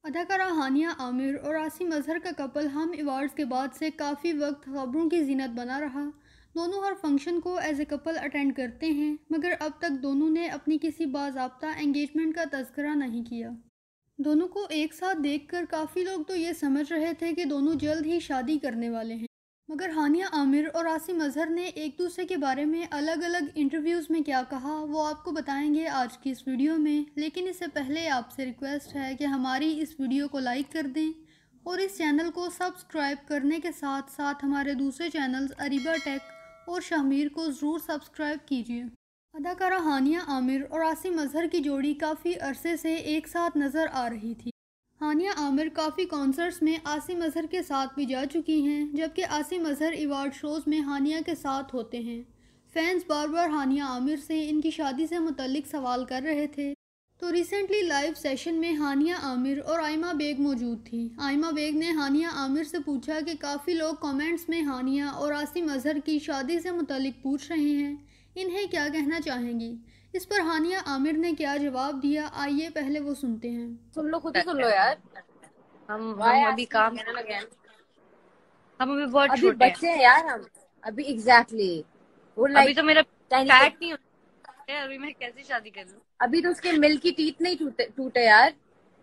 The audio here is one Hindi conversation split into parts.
अदाकारा हानिया आमिर और आसिम अजहर का कपल हम अवार्ड्स के बाद से काफ़ी वक्त खबरों की जीनत बना रहा। दोनों हर फंक्शन को एज ए कपल अटेंड करते हैं, मगर अब तक दोनों ने अपनी किसी बाज़ाब्ता एंगेजमेंट का तज़किरा नहीं किया। दोनों को एक साथ देखकर काफ़ी लोग तो ये समझ रहे थे कि दोनों जल्द ही शादी करने वाले हैं। मगर हानिया आमिर और आसिम अजहर ने एक दूसरे के बारे में अलग अलग इंटरव्यूज़ में क्या कहा वो आपको बताएंगे आज की इस वीडियो में। लेकिन इससे पहले आपसे रिक्वेस्ट है कि हमारी इस वीडियो को लाइक कर दें और इस चैनल को सब्सक्राइब करने के साथ साथ हमारे दूसरे चैनल्स अरीबा टेक और शामिर को ज़रूर सब्सक्राइब कीजिए। अदाकारा हानिया आमिर और आसिम अजहर की जोड़ी काफ़ी अरसे से एक साथ नज़र आ रही थी। हानिया आमिर काफ़ी कॉन्सर्ट्स में आसिम अजहर के साथ भी जा चुकी हैं, जबकि आसिम अजहर अवार्ड शोज़ में हानिया के साथ होते हैं। फैंस बार बार हानिया आमिर से इनकी शादी से मुतल्लिक सवाल कर रहे थे, तो रिसेंटली लाइव सेशन में हानिया आमिर और आयमा बेग मौजूद थी। आयमा बेग ने हानिया आमिर से पूछा कि काफ़ी लोग कमेंट्स में हानिया और आसिम अजहर की शादी से मुतल्लिक पूछ रहे हैं, इन्हें क्या कहना चाहेंगी। इस पर हानिया आमिर ने क्या जवाब दिया, आइए पहले वो सुनते हैं। सुन लो, खुद ही सुन लो यार। हम अभी काम हम अभी बहुत अभी छोटे बच्चे हैं यार हम। अभी एग्जैक्टली वो अभी तो मेरा फैट नहीं होता है, अभी मैं कैसे शादी कर लूं। अभी तो उसके मिल्क की टीथ नहीं टूटे यार।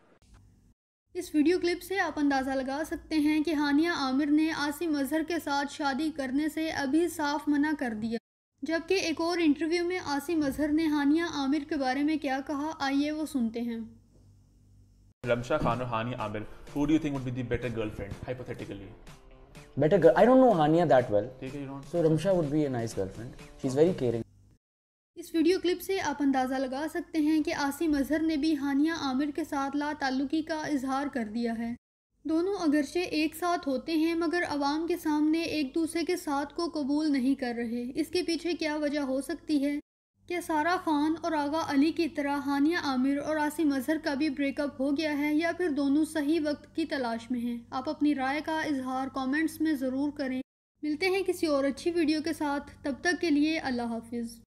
इस वीडियो क्लिप से आप अंदाज़ा लगा सकते हैं कि हानिया आमिर ने आसिम अजहर के साथ शादी करने से अभी साफ मना कर दिया, जबकि एक और इंटरव्यू में आसिम अजहर ने हानिया आमिर के बारे में क्या कहा, आइए वो सुनते हैं। Ramsha Khan or Hania Amir, who do you think would be the better girlfriend, hypothetically? Better girl. I don't know Hania that well. Okay, you don't. So Ramsha would be a nice girlfriend. She's very caring. इस वीडियो क्लिप से आप अंदाज़ा लगा सकते हैं कि आसिम अजहर ने भी हानिया आमिर के साथ ला ताल्लुकी का इजहार कर दिया है। दोनों अगरचे एक साथ होते हैं, मगर अवाम के सामने एक दूसरे के साथ को कबूल नहीं कर रहे। इसके पीछे क्या वजह हो सकती है? क्या सारा खान और आगा अली की तरह हानिया आमिर और आसिम अजहर का भी ब्रेकअप हो गया है, या फिर दोनों सही वक्त की तलाश में हैं? आप अपनी राय का इजहार कमेंट्स में ज़रूर करें। मिलते हैं किसी और अच्छी वीडियो के साथ, तब तक के लिए अल्लाह हाफिज़।